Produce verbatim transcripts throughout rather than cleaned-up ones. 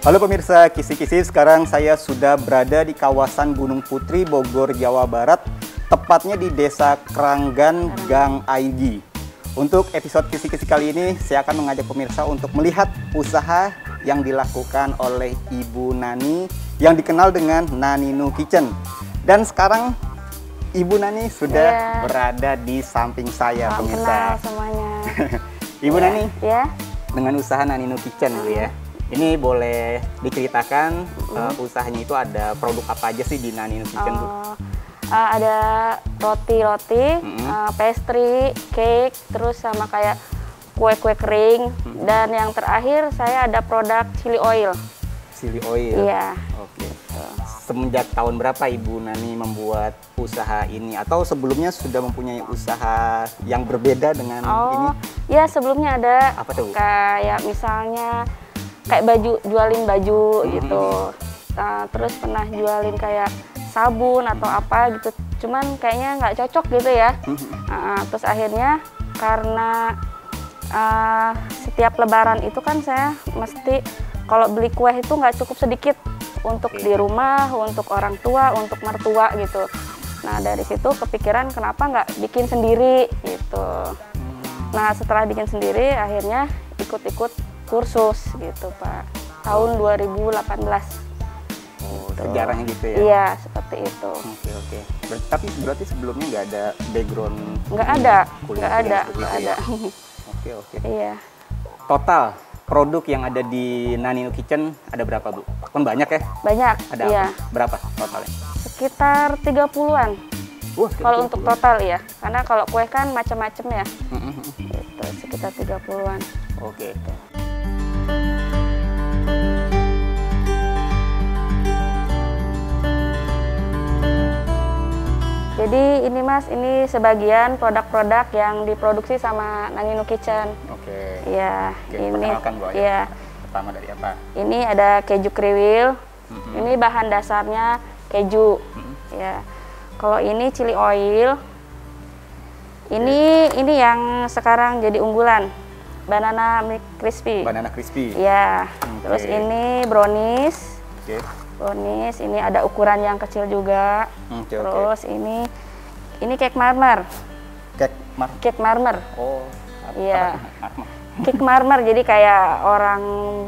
Halo pemirsa Kisi-Kisi, sekarang saya sudah berada di kawasan Gunung Putri, Bogor, Jawa Barat, tepatnya di Desa Kranggan, Gang Aigi. Untuk episode Kisi-Kisi kali ini, saya akan mengajak pemirsa untuk melihat usaha yang dilakukan oleh Ibu Nani yang dikenal dengan Nanino Kitchen. Dan sekarang Ibu Nani sudah yeah. berada di samping saya, Salam pemirsa. Kenal semuanya. Ibu yeah. Nani, yeah. dengan usaha Nanino Kitchen dulu ya. Ini boleh diceritakan mm. uh, usahanya itu ada produk apa aja sih di Nanino Kitchen, Bu? Uh, uh, ada roti-roti, mm. uh, pastry, cake, terus sama kayak kue-kue kering, mm. dan yang terakhir saya ada produk chili oil. Chili oil? Iya. Oke. Semenjak tahun berapa Ibu Nani membuat usaha ini? Atau sebelumnya sudah mempunyai usaha yang berbeda dengan oh, ini? Ya sebelumnya ada. Apa tuh, Bu? Kayak misalnya kayak baju, jualin baju mm-hmm. gitu. Nah, terus pernah jualin kayak sabun atau mm-hmm. apa gitu. Cuman kayaknya nggak cocok gitu ya. Mm-hmm. Nah, terus akhirnya karena uh, setiap lebaran itu kan saya mesti kalau beli kue itu nggak cukup sedikit untuk okay. di rumah, untuk orang tua, untuk mertua gitu. Nah dari situ kepikiran kenapa nggak bikin sendiri gitu. Nah setelah bikin sendiri akhirnya ikut-ikut kursus gitu Pak, tahun dua ribu delapan belas. Oh, gitu. Sejarahnya gitu ya? Iya, seperti itu. Oke, oke. Ber tapi berarti sebelumnya nggak ada background? Nggak ada, nggak ada, nggak ada. Oke, oke. Iya. Total produk yang ada di Nanino Kitchen ada berapa, Bu? Kan banyak ya? Banyak, ada iya. Apa? Berapa totalnya? Sekitar tiga puluhan. Wah, kalau untuk total ya, karena kalau kue kan macam-macam ya. Gitu, sekitar tiga puluhan. Oke. Jadi ini Mas, ini sebagian produk-produk yang diproduksi sama Nanino Kitchen. Oke. Iya, Oke, ini. Perkenalkan, Bu, ya. Pertama dari apa? Ini ada keju kriwil. Mm-hmm. Ini bahan dasarnya keju. Mm-hmm. Ya. Kalau ini chili oil. Ini okay. ini yang sekarang jadi unggulan. Banana crispy. Banana crispy. Ya. Okay. Terus ini brownies. Oke. Okay. Brownies, ini ada ukuran yang kecil juga. Okay, Terus okay. ini ini cake marmer. Cake mar Cake marmer. Oh. Iya. Cake marmer, jadi kayak orang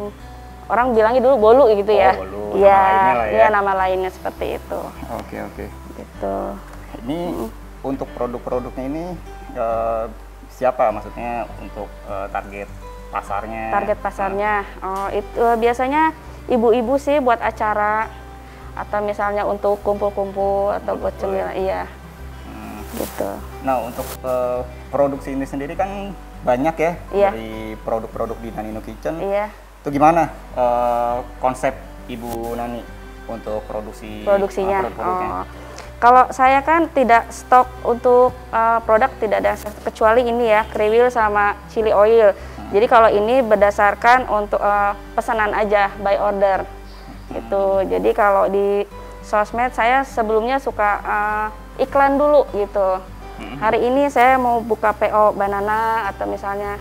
orang bilangnya dulu bolu gitu ya. Oh, bolu. Iya, ya. Iya nama lainnya seperti itu. Oke, oke. Gitu. Ini mm. untuk produk-produknya ini uh, siapa maksudnya untuk uh, target pasarnya? Target pasarnya. Oh, itu uh, biasanya ibu-ibu sih buat acara atau misalnya untuk kumpul-kumpul atau buat cemilan, iya. Hmm. Gitu. Nah, untuk uh, produksi ini sendiri kan banyak ya, iya. dari produk-produk di Nanino Kitchen. Iya. Itu gimana uh, konsep Ibu Nani untuk produksi produksinya? Uh, produk-produknya? Oh. Kalau saya kan tidak stok untuk uh, produk, tidak ada kecuali ini ya, kriwil sama chili oil. Hmm. Jadi kalau ini berdasarkan untuk uh, pesanan aja, by order. Hmm. Gitu. Jadi kalau di sosmed saya sebelumnya suka uh, iklan dulu gitu. Hmm. Hari ini saya mau buka P O banana atau misalnya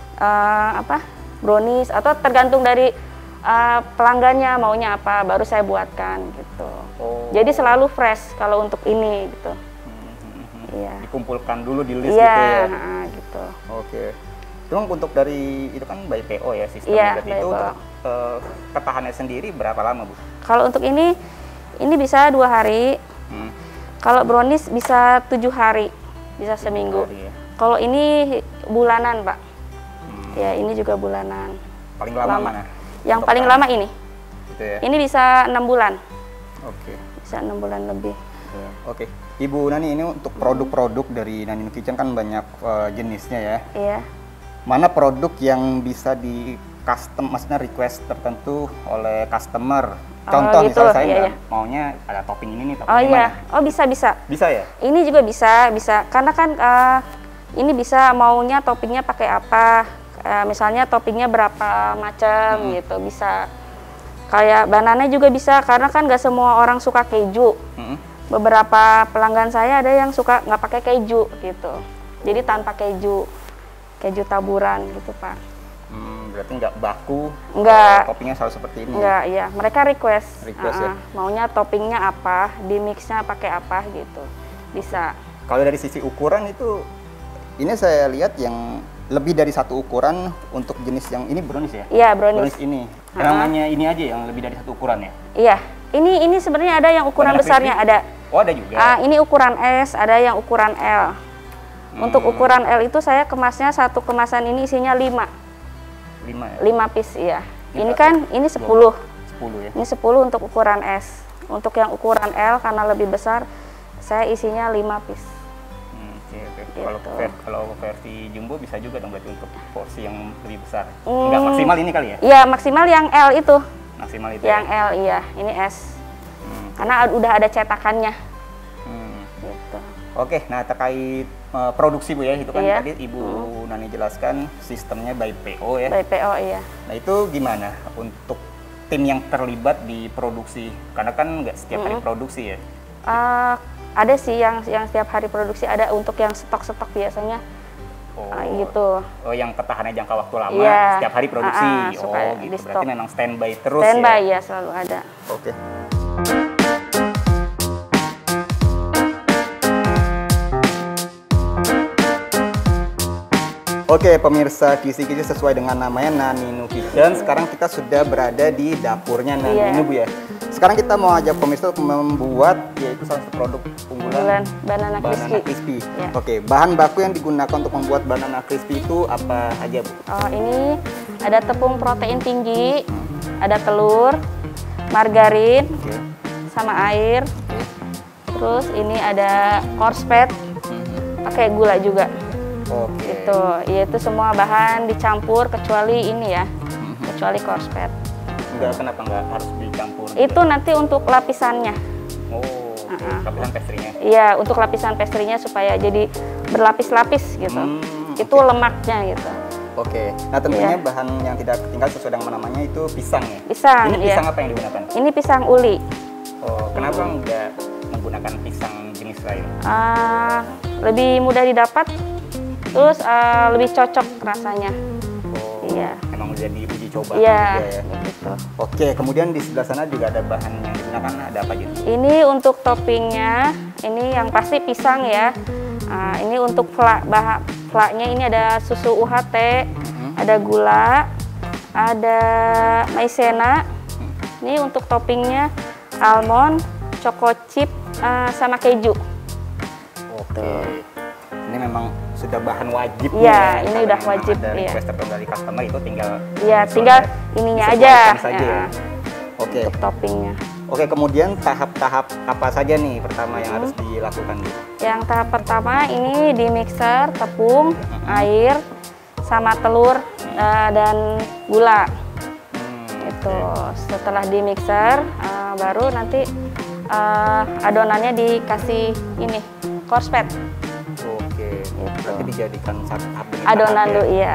uh, apa brownies, atau tergantung dari uh, pelanggannya maunya apa, baru saya buatkan gitu. Oh. Jadi selalu fresh kalau untuk ini gitu. Hmm. Iya. Dikumpulkan dulu di list iya, gitu ya. Iya, gitu. Oke. Cuma untuk dari itu kan by P O ya sistemnya. Iya, berarti itu untuk uh, ketahanannya sendiri berapa lama, Bu? Kalau untuk ini ini bisa dua hari. Hmm. Kalau brownies bisa tujuh hari, bisa seminggu. Ya. Kalau ini bulanan, Pak. Hmm. Ya, ini juga bulanan. Paling lama, lama. mana? Yang untuk paling lama ini. Gitu ya? Ini bisa enam bulan. Oke. Bisa enam bulan lebih. Ya. Oke, Ibu Nani, ini untuk produk-produk dari Nanino Kitchen kan banyak uh, jenisnya ya. Iya. Mana produk yang bisa di custom, maksudnya request tertentu oleh customer? Contoh oh, gitu. Misalnya saya iya, iya. maunya ada topping ini nih, topping oh iya, mana? oh bisa bisa. Bisa ya? Ini juga bisa, bisa. Karena kan uh, ini bisa maunya toppingnya pakai apa? Uh, misalnya toppingnya berapa macam hmm. gitu, bisa. Kayak banana juga bisa, karena kan nggak semua orang suka keju. Hmm. Beberapa pelanggan saya ada yang suka nggak pakai keju gitu, jadi tanpa keju, keju taburan gitu Pak. Hmm, berarti nggak baku. Nggak. Toppingnya selalu seperti ini. Nggak, iya. Mereka request. Request uh, ya. Maunya toppingnya apa, di mixnya pakai apa gitu. Bisa. Kalau dari sisi ukuran itu, ini saya lihat yang lebih dari satu ukuran untuk jenis yang ini brownies ya? Iya, brownies. Brownies ini. Uh-huh. Namanya ini aja yang lebih dari satu ukuran ya? Iya. Ini ini sebenarnya ada yang ukuran Banana besarnya crispy? ada. Oh, ada juga. Uh, ini ukuran S, ada yang ukuran L. Hmm. Untuk ukuran L itu saya kemasnya satu kemasan ini isinya lima. lima ya? lima piece, iya. Ini ini kan ini sepuluh. sepuluh ya? Ini sepuluh untuk ukuran S. Untuk yang ukuran L karena lebih besar, saya isinya lima piece. Hmm, oke, oke. Gitu. Kalau ver kalau versi jumbo bisa juga dong berarti untuk porsi yang lebih besar. Hmm. Enggak maksimal ini kali ya? Iya, maksimal yang L itu. Maksimal itu. Yang ya? L, iya. Ini S. Hmm. Karena udah ada cetakannya. Hmm. Gitu. Oke, nah terkait uh, produksi Bu ya, itu kan Iya. tadi Ibu Hmm. Nani jelaskan sistemnya by P O ya. By P O, iya. Nah itu gimana untuk tim yang terlibat di produksi? Karena kan nggak setiap hari Hmm. produksi ya. Uh, ada sih yang yang setiap hari produksi, ada untuk yang stok-stok biasanya. Oh, Uh, gitu. oh yang ketahannya jangka waktu lama, Iya. setiap hari produksi. Ah, ah, suka oh di gitu, stok. berarti memang standby terus Standby ya? ya, selalu ada. Oke. Oke pemirsa, kisi-kisi sesuai dengan namanya Naninu Kitchen. Sekarang kita sudah berada di dapurnya Naninu Iya. Bu ya. Sekarang kita mau ajak pemirsa untuk membuat yaitu salah satu produk unggulan Bulan banana banana crispy. crispy. Ya. Oke, bahan baku yang digunakan untuk membuat banana crispy itu apa aja Bu? Oh, ini ada tepung protein tinggi, ada telur, margarin, Oke. sama air. Oke. Terus ini ada coarse fat, pakai gula juga. Oke. Gitu. Ya, itu semua bahan dicampur kecuali ini ya, kecuali coarse fat. Enggak, kenapa enggak harus dicampur? Itu nanti untuk lapisannya. Oh, oke. Uh-uh. Lapisan pastry-nya. Iya, untuk lapisan pastry-nya supaya jadi berlapis-lapis gitu. Hmm, Itu oke. lemaknya gitu. Oke. Nah, tentunya Iya. bahan yang tidak ketinggalan sesuai dengan namanya itu pisang ya. Pisang, Ini iya. pisang apa yang digunakan? Ini pisang uli. Oh, kenapa enggak menggunakan pisang jenis lain? Ah, lebih mudah didapat, terus ah, lebih cocok rasanya. Oh, Iya. emang udah diuji coba Iya, juga ya. gitu. Oke, kemudian di sebelah sana juga ada bahan yang digunakan, ada apa aja? Ini untuk toppingnya, ini yang pasti pisang ya. Ah, ini untuk fla, bahan flaknya ini ada susu U H T, Mhm. ada gula, ada maizena. Ini untuk toppingnya almond, choco chip, ah, sama keju. Oke. Ini memang sudah bahan wajib. Iya, ya. ini Kalau udah memang wajib, Ada iya. request tertentu dari customer itu tinggal. Iya, disesuaikan- tinggal ininya aja. disesuaikan saja Ya, ya. Oke. untuk toppingnya. Oke, kemudian tahap-tahap apa saja nih pertama yang Hmm. harus dilakukan Bu? Yang tahap pertama ini di mixer tepung, air, sama telur eh, dan gula. Hmm, Itu setelah di mixer eh, baru nanti eh, adonannya dikasih ini coarse fat. Oke. Gitu. Nanti dijadikan satu tahap demi Adonan tahap ya. dulu iya.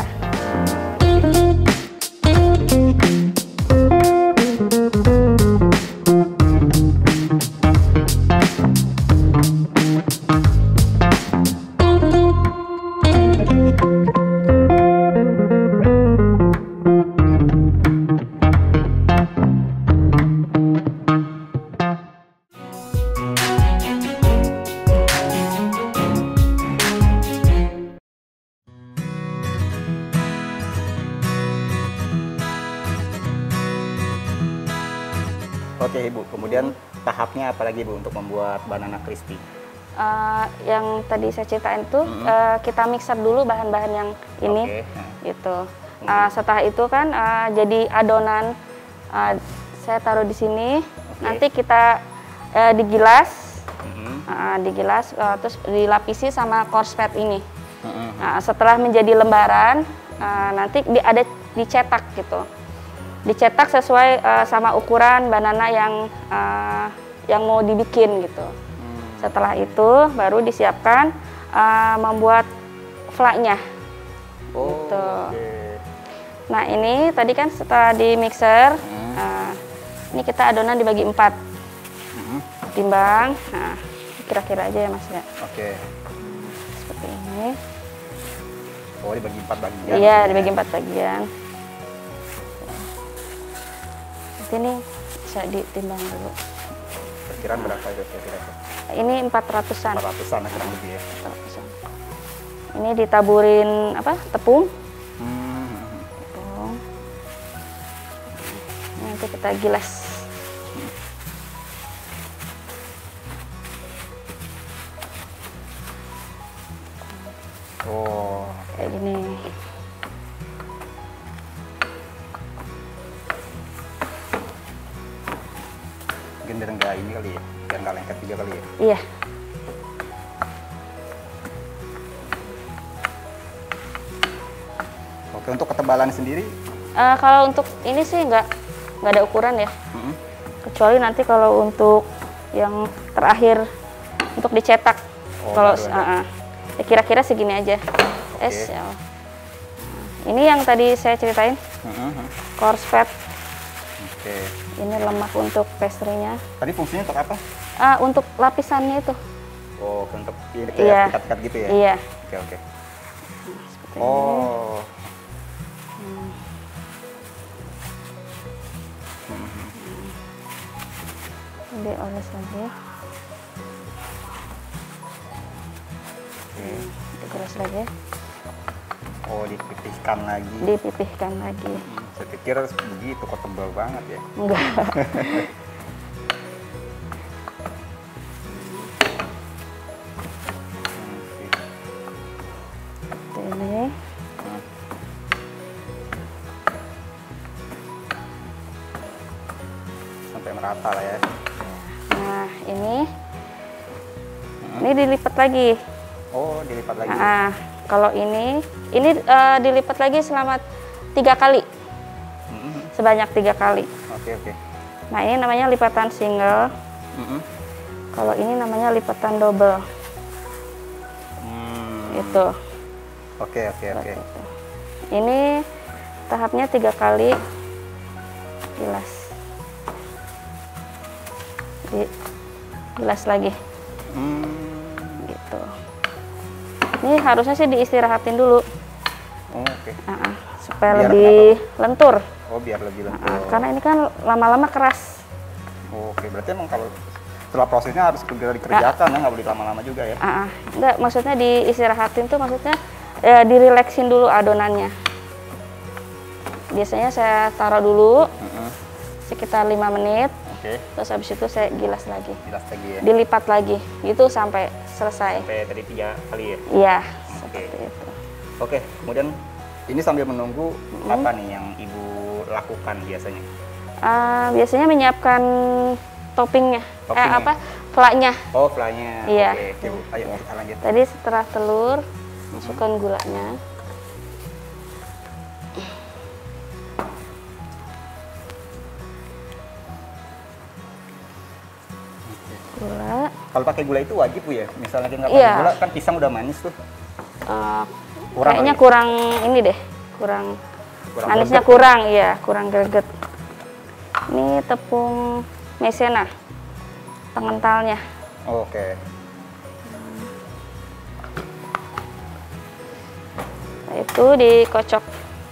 Oke Ibu, kemudian tahapnya apa lagi Bu untuk membuat banana crispy? Eh, yang tadi saya ceritain itu Mm-mm. eh, kita mixer dulu bahan-bahan yang ini. Oke, nah. Gitu. Uh, setelah itu kan uh, jadi adonan uh, saya taruh di sini. Oke. Nanti kita uh, digilas, Mhm. uh, digilas uh, terus dilapisi sama coarse fat ini. Mhm. Nah, setelah menjadi lembaran, uh, nanti di, ada dicetak gitu. Dicetak sesuai uh, sama ukuran banana yang uh, yang mau dibikin gitu. Hmm. Setelah itu baru disiapkan uh, membuat flaknya. Oh, Gitu. oke. Nah ini tadi kan setelah di mixer, Hmm. nah, ini kita adonan dibagi empat, Mhm. timbang, nah kira-kira aja ya mas ya, Oke. seperti ini. Oh, dibagi empat bagian. Iya dibagi empat bagian. sini bisa ditimbang dulu. Perkiraan berapa itu kira-kira? Ini empat ratusan. empat ratusan kurang lebih ya. empat ratusan. Ini ditaburin apa? Tepung. Hmm. Tepung. Nanti kita gilas. Oh, Kayak gini. mungkin biar nggak ini kali ya, biar nggak lengket juga kali ya. Iya. Oke, untuk ketebalan sendiri, Eh, kalau untuk ini sih nggak nggak ada ukuran ya. mm-mm. Kecuali nanti kalau untuk yang terakhir untuk dicetak. Oh, kalau baru ada. uh, uh, ya kira-kira segini aja. Es. Ya. Nah, ini yang tadi saya ceritain, Mm-mm. coarse fat. Oke. Ini lemak untuk pastry-nya. Tadi fungsinya untuk apa? Ah, untuk lapisannya itu. Oh, untuk ini Iya. kayak pikat-pikat gitu ya? Iya. Oke, oke. Seperti Oh. ini. Dioles lagi. Oke. Dikeras lagi. Oh, dipipihkan lagi. Dipipihkan lagi. Hmm, saya pikir begitu kok tebal banget ya. Enggak. Hmm, oke. Seperti ini. Hmm. Sampai merata lah ya. Nah, ini ini dilipat lagi. Oh, dilipat lagi. Nah, kalau ini ini eh, dilipat lagi selama tiga kali, Mm-mm. sebanyak tiga kali. Oke, oke. Nah, ini namanya lipatan single. Mm-mm. Kalau ini namanya lipatan double. Hmm. Itu. Oke, oke, oke. Ini tahapnya tiga kali gilas. Di gilas lagi. Hmm. Gitu. Ini harusnya sih diistirahatin dulu. Oh, oke. Nah, supaya Biar lebih lentur. Oh, biar lebih lentur. Nah, karena ini kan lama-lama keras. Oh, oke, berarti emang kalau setelah prosesnya harus segera dikerjakan ya, nggak boleh lama-lama juga ya. Ah, ah. Enggak, maksudnya diistirahatin tuh maksudnya ya, dirileksin dulu adonannya. Biasanya saya taruh dulu Mm-mm. sekitar lima menit, Oke, terus habis itu saya gilas lagi, jelas lagi ya. dilipat lagi, gitu sampai selesai. Sampai tadi tiga kali ya. Iya, Oke. seperti itu. Oke, kemudian ini sambil menunggu apa nih yang ibu lakukan biasanya? Ah, biasanya menyiapkan toppingnya, eh Toppingnya. apa, flaknya. Oh, flanya. Iya. Oke, oke, Bu. Ayo kita lanjut. Tadi setelah telur, masukkan gulanya. Gula. Kalau pakai gula itu wajib Bu ya? Misalnya kita nggak pakai Iya. gula, kan pisang udah manis tuh. eh, Kurang kayaknya kali ya? kurang ini deh, kurang, Kurang manisnya greget. kurang, iya, kurang greget. Ini tepung maizena, pengentalnya. Oke. Nah, itu dikocok.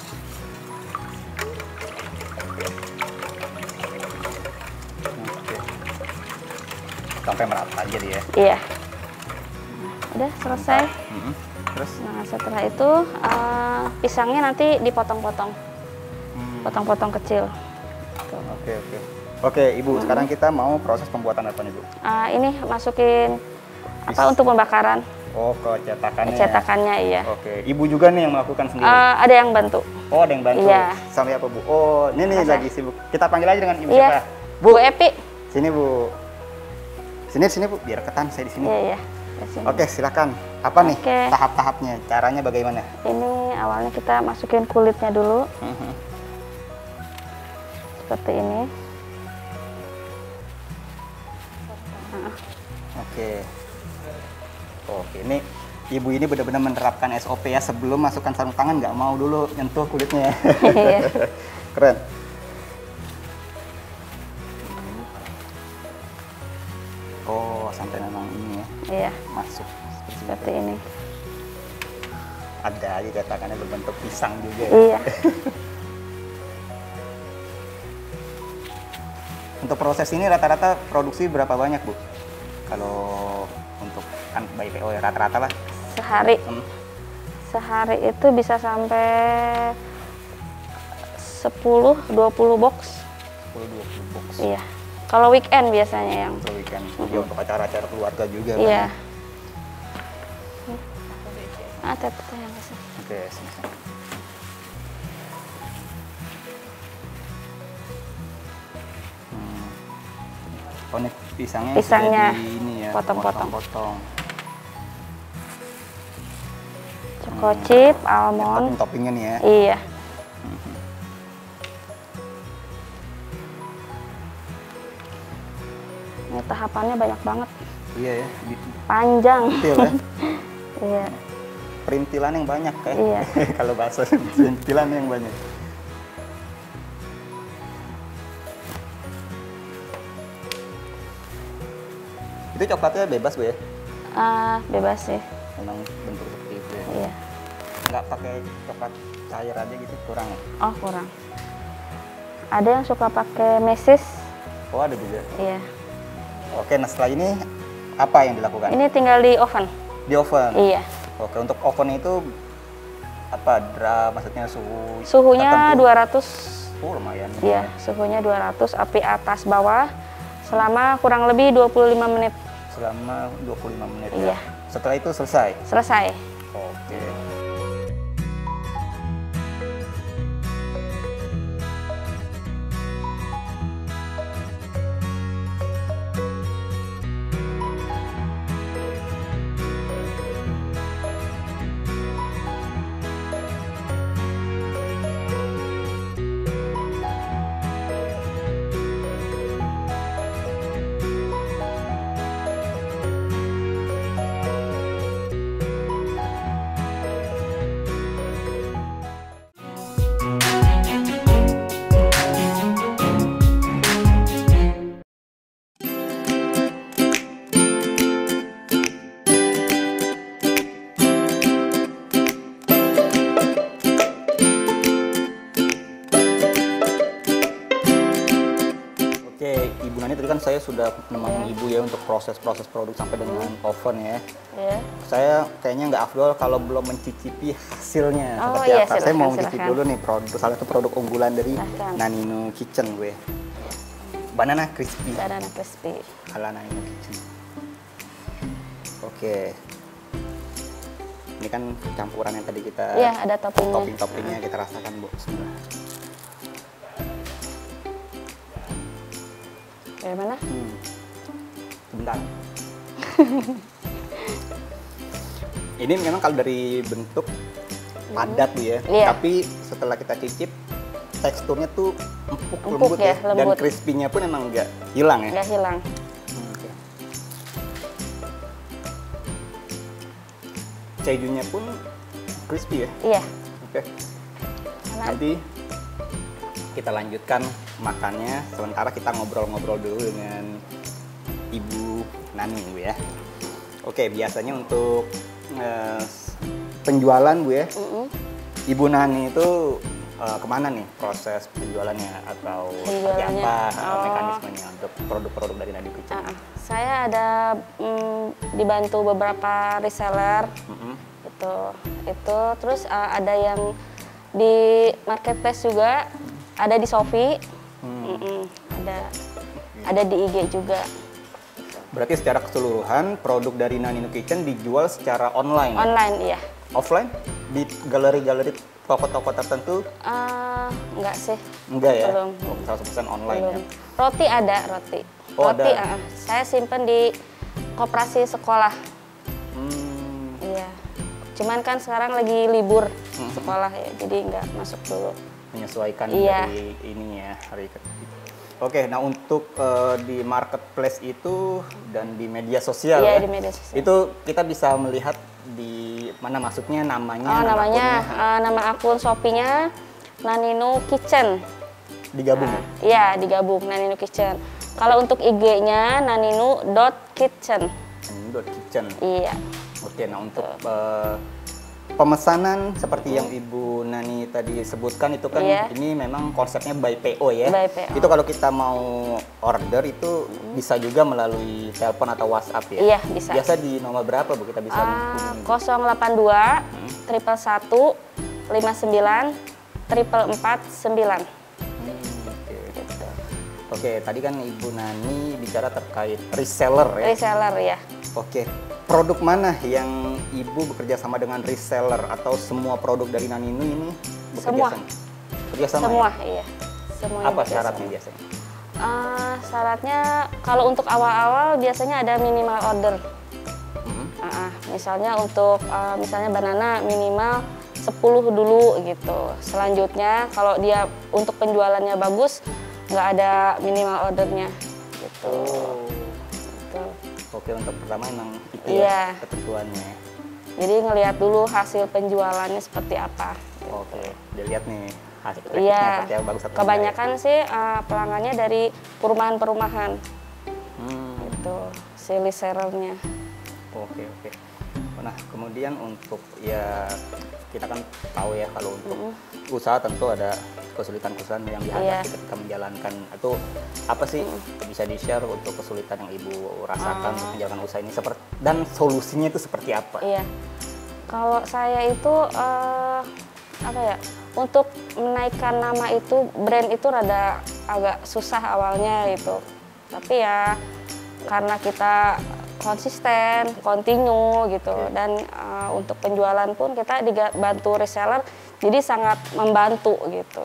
Oke. Sampai merata aja dia. Iya. Udah selesai. Mm-mm. Terus? Nah, setelah itu eh, pisangnya nanti dipotong-potong, Hmm. potong-potong kecil. Oke, oke. Oke, Ibu, sekarang kita mau proses pembuatan apa nih, Bu? Eh, ini masukin apa Bis- untuk pembakaran, Oh, ke cetakannya. cetakannya, iya. Oke, Ibu juga nih yang melakukan sendiri. Eh, ada yang bantu. Oh, ada yang bantu. Iya. Sampai apa, Bu? Oh, ini nih Masa? lagi sibuk. Kita panggil aja dengan Ibu Iya. siapa? Bu Epi. Sini, Bu. Sini, sini, Bu. Biar ketan saya di sini. Iya, iya. Di sini. Oke, silakan. Apa nih Oke. tahap-tahapnya? Caranya bagaimana? Ini awalnya kita masukin kulitnya dulu, Mhm. seperti ini. Oke. Oke, ini Ibu ini benar-benar menerapkan S O P ya, sebelum masukkan sarung tangan nggak mau dulu nyentuh kulitnya. Iya. Keren. Oh, sampai memang ini ya Iya, masuk. seperti ini. Ada aja cetakannya berbentuk pisang juga ya. Iya. Untuk proses ini rata-rata produksi berapa banyak, Bu? Kalau untuk kan by P O ya rata-rata lah. Sehari. Hmm. Sehari itu bisa sampai sepuluh dua puluh box. sepuluh dua puluh box. Iya. Kalau weekend biasanya yang. Untuk weekend. Mm-hmm. Ya untuk acara-acara keluarga juga. Iya. Kan? Ah, teteh yang kesini. Oke, sini-sini. Oh, ini pisangnya, pisangnya sudah di ini ya, potong-potong. potong. Choco chip, almond. Topping-toppingnya nih ya. Iya. Hmm. Ini tahapannya banyak banget. Iya ya. Panjang. Perintil ya. Iya. Perintilan yang banyak kayak. Iya. Kalau bahasa perintilan yang banyak. Itu coklatnya bebas, Bu ya? Ah, bebas sih. Memang bentuk seperti itu ya? Iya. Nggak pakai coklat cair aja gitu, kurang ya? Oh, kurang. Ada yang suka pakai mesis. Oh, ada juga? Iya. Oke, nah setelah ini apa yang dilakukan? Ini tinggal di oven. Di oven? Iya. Oke, untuk oven itu apa? Dra, maksudnya suhu Suhunya tertentu? dua ratus. Oh, lumayan. Iya, suhunya dua ratus, api atas bawah selama kurang lebih dua puluh lima menit. Selama dua puluh lima menit Iya. ya? Setelah itu selesai? Selesai. Oke. Ibu Nani tadi kan saya sudah menemani yeah. Ibu ya untuk proses-proses produk sampai dengan oven ya. Yeah. Saya kayaknya nggak afdol kalau belum mencicipi hasilnya Oh, seperti iya, apa. Saya mau silakan, mencicipi silakan. dulu nih produk salah satu produk unggulan dari Silakan. Nanino Kitchen gue. Banana crispy. Banana crispy. Ala Nanino Kitchen. Oke. Ini kan campuran yang tadi kita Iya, ada toppingnya. topping-toppingnya kita rasakan, Bu. Bismillah. Bagaimana? Hmm. Sebentar. Ini memang kalau dari bentuk padat Bu ya, Iya. tapi setelah kita cicip teksturnya tuh empuk, Empuk lembut ya, ya, dan lembut. crispy-nya pun emang nggak hilang ya. Nggak hilang. Hmm, oke. Kejunya pun crispy ya. Iya. Oke. Nanti kita lanjutkan makannya, sementara kita ngobrol-ngobrol dulu dengan Ibu Nani Bu ya. Oke, biasanya untuk eh, penjualan Bu ya, Mm-mm. Ibu Nani itu eh, kemana nih proses penjualannya atau seperti Penjualannya, apa eh, oh. mekanismenya untuk produk-produk dari Nanino Kitchen? Ah, saya ada mm, dibantu beberapa reseller. Mm-mm. Itu, itu terus uh, ada yang di marketplace juga, ada di Shopee, Hmm. Mm-mm, ada ada di I G juga. Berarti secara keseluruhan produk dari Nanino Kitchen dijual secara online, ya? Online, iya. Offline di galeri-galeri toko-toko tertentu? Uh, enggak sih. Enggak ya? Belum. seratus persen online Belum. ya? Roti ada, roti. Oh, roti, ada. uh, saya simpen di koperasi sekolah. Hmm. Iya. Cuman kan sekarang lagi libur Hmm. sekolah ya, jadi nggak masuk dulu. Menyesuaikan Iya. dari ini ya hari ke- Oke, nah untuk eh, di marketplace itu dan di media sosial Iya, ya, di media sosial. itu kita bisa melihat di mana maksudnya namanya, Oh, nama namanya, akunnya, uh, nama akun Shopee-nya Nanino Kitchen. digabung Nah, ya? iya, digabung Nanino Kitchen. Kalau untuk I G-nya nanino dot kitchen. Nanino Kitchen. Iya. Oke, nah untuk eh, pemesanan seperti hmm. yang Ibu Nani tadi sebutkan itu kan yeah. ini memang konsepnya by P O ya. By P O. Itu kalau kita mau order itu hmm. bisa juga melalui telepon atau WhatsApp ya? Iya, yeah, bisa. Biasa di nomor berapa Bu kita bisa uh, nol delapan dua triple satu lima sembilan triple empat sembilan. Oke, gitu. Oke, tadi kan Ibu Nani bicara terkait reseller ya? Reseller ya. Oke, produk mana yang Ibu bekerja sama dengan reseller atau semua produk dari Naninu ini bekerja semua. sama? Bekerja sama semua, ya? iya. Semuanya apa syaratnya sama. biasanya? Uh, syaratnya kalau untuk awal-awal biasanya ada minimal order. Hmm. Uh, uh, misalnya untuk uh, misalnya banana minimal sepuluh dulu gitu. Selanjutnya kalau dia untuk penjualannya bagus nggak ada minimal ordernya gitu. Oh. Gitu. Oke, untuk pertama emang itu iya. ya ketentuannya. Jadi ngelihat dulu hasil penjualannya seperti apa. Gitu. Oke, dilihat nih hasil iya. seperti yang bagus atau kebanyakan enggak, ya? sih uh, pelanggannya dari perumahan-perumahan. Hmm. Gitu, si resellernya. Oke, oke. Nah, kemudian untuk ya kita kan tahu ya kalau untuk mm-hmm. usaha tentu ada kesulitan-kesulitan yang dihadapi yeah. ketika menjalankan. Itu apa sih mm-hmm. bisa di-share untuk kesulitan yang Ibu rasakan uh. untuk menjalankan usaha ini seperti dan solusinya itu seperti apa? Iya. Kalau saya itu uh, apa ya? Untuk menaikkan nama itu brand itu rada agak susah awalnya gitu. Tapi ya karena kita konsisten, kontinu gitu, okay. dan uh, untuk penjualan pun kita dibantu reseller, jadi sangat membantu gitu,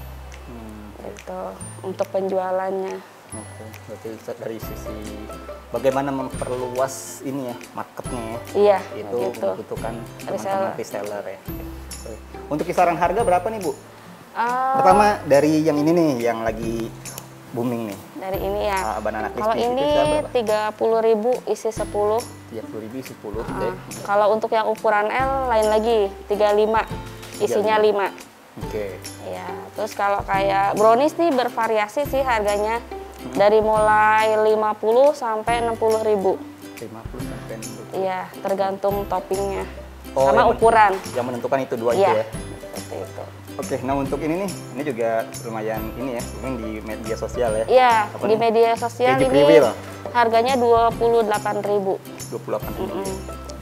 hmm. gitu untuk penjualannya. Oke, okay. Berarti dari sisi bagaimana memperluas ini ya marketnya ya, iya, itu gitu. membutuhkan reseller. teman-teman reseller ya. Okay. Untuk kisaran harga berapa nih Bu? Uh, Pertama dari yang ini nih, yang lagi booming nih. Dari ini ya. Uh, banana crispy. Kalau ini tiga puluh ribu isi sepuluh. tiga puluh ribu isi sepuluh. Uh, okay. Kalau untuk yang ukuran L lain lagi tiga puluh lima isinya lima. Oke. Okay. Ya, terus kalau kayak brownies nih bervariasi sih harganya. Hmm. Dari mulai lima puluh sampai enam puluh ribu. lima puluh sampai enam puluh. Iya, tergantung toppingnya. Oh, sama yang ukuran. Yang menentukan itu dua ya, itu ya. Seperti itu. Oke, nah untuk ini nih, ini juga lumayan ini ya, mungkin di media sosial ya. Iya, apa di nih? media sosial Keju ini kriwil. Harganya dua puluh delapan ribu. dua puluh delapan ribu. Mm-hmm.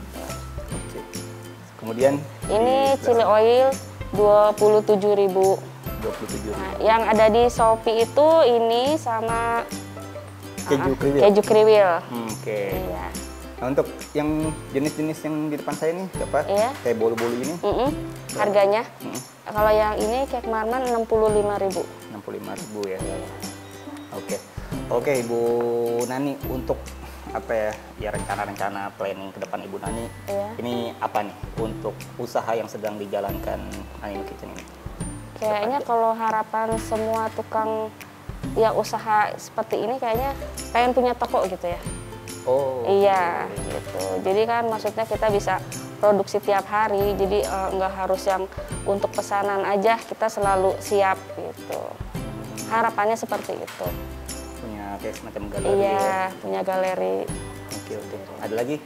Oke. Kemudian ini chili oil dua puluh tujuh ribu. dua puluh tujuh ribu. Nah, yang ada di Shopee itu ini sama keju uh, kriwil. Keju kriwil. Hmm, Oke. Okay. Iya. Nah, untuk yang jenis-jenis yang di depan saya nih, apa? Iya. Kayak bolu-bolu ini. Mm-mm. Harganya? Mm-mm. Kalau yang ini cake marman enam puluh lima ribu. enam puluh lima ribu ya. Iya. Oke. Oke, Ibu Nani, untuk apa ya, ya rencana-rencana planning ke depan Ibu Nani, iya. ini apa nih untuk usaha yang sedang dijalankan Naninu Kitchen ini? Kayaknya kalau harapan semua tukang yang usaha seperti ini kayaknya pengen punya toko gitu ya. Oh. Iya, gitu. Jadi kan maksudnya kita bisa produksi tiap hari, jadi uh, nggak harus yang untuk pesanan aja, kita selalu siap gitu. Harapannya seperti itu. Punya kayak semacam galeri iya, ya? punya galeri. Oke, oke. Ada lagi?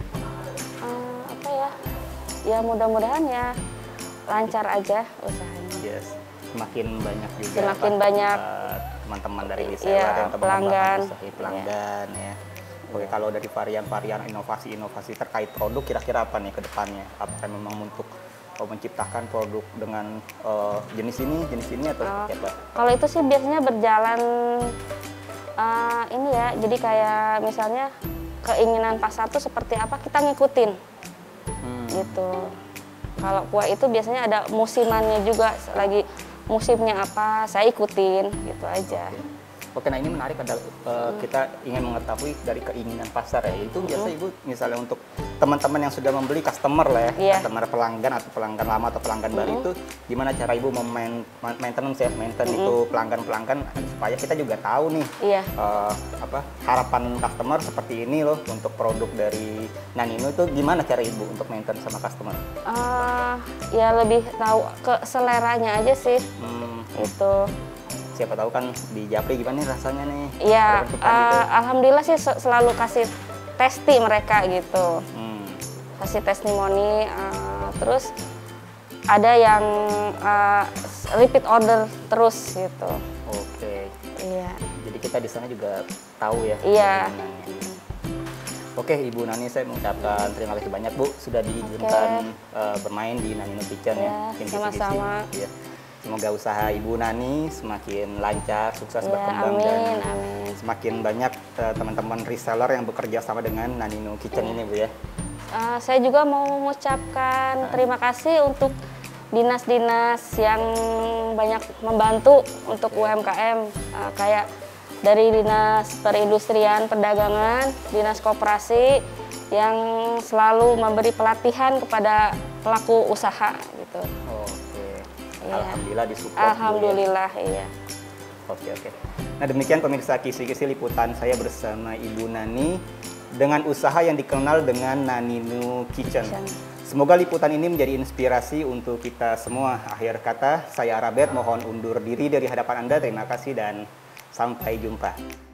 Uh, apa ya? Ya mudah-mudahan ya lancar aja usahanya. Yes. Semakin banyak juga. Semakin apa, banyak teman-teman dari reseller iya, yang pelanggan. Usaha pelanggan iya. ya. Oke, kalau dari varian-varian inovasi-inovasi terkait produk, kira-kira apa nih ke depannya? Apakah memang untuk uh, menciptakan produk dengan uh, jenis ini, jenis ini atau uh, seperti apa? Kalau itu sih biasanya berjalan uh, ini ya, jadi kayak misalnya keinginan pasar tuh seperti apa, kita ngikutin. Hmm. Gitu. Kalau kue itu biasanya ada musimannya juga, lagi musimnya apa, saya ikutin, gitu aja. Oke. Oke, nah ini menarik adalah uh, hmm. kita ingin mengetahui dari keinginan pasar ya. Itu biasa hmm. Ibu misalnya untuk teman-teman yang sudah membeli customer lah ya, yeah. customer pelanggan atau pelanggan lama atau pelanggan hmm. baru itu gimana cara Ibu memaintenance ya, maintain hmm. itu pelanggan-pelanggan supaya kita juga tahu nih yeah. uh, apa harapan customer seperti ini loh untuk produk dari Naninu itu gimana cara Ibu untuk maintain sama customer? Uh, ya lebih tahu ke seleranya aja sih, hmm. itu. Siapa tahu kan di Japri gimana nih rasanya nih? Iya, uh, gitu. Alhamdulillah sih selalu kasih testi mereka gitu, hmm. kasih testimoni. Uh, terus ada yang uh, repeat order terus gitu. Oke. Iya. Jadi kita di sana juga tahu ya. Iya. Oke, Ibu Nani, saya mengucapkan terima kasih banyak Bu sudah diizinkan uh, bermain di Nanino Kitchen ya. Ya, sama-sama. Ya. Semoga usaha Ibu Nani semakin lancar, sukses Ya, berkembang amin, dan amin. semakin banyak uh, teman-teman reseller yang bekerja sama dengan Nanino Kitchen Ya. ini Bu ya. Uh, saya juga mau mengucapkan Nah. terima kasih untuk dinas-dinas yang banyak membantu untuk Oke. U M K M, uh, kayak dari Dinas Perindustrian Perdagangan, Dinas Koperasi yang selalu memberi pelatihan kepada pelaku usaha gitu. Oke. Iya. Alhamdulillah disupport Bu, ya. Alhamdulillah, iya. Oke, oke. Nah, demikian pemirsa Kisi-Kisi liputan saya bersama Ibu Nani dengan usaha yang dikenal dengan Nanino Kitchen. Kitchen. Semoga liputan ini menjadi inspirasi untuk kita semua. Akhir kata, saya Arabet mohon undur diri dari hadapan Anda. Terima kasih dan sampai jumpa.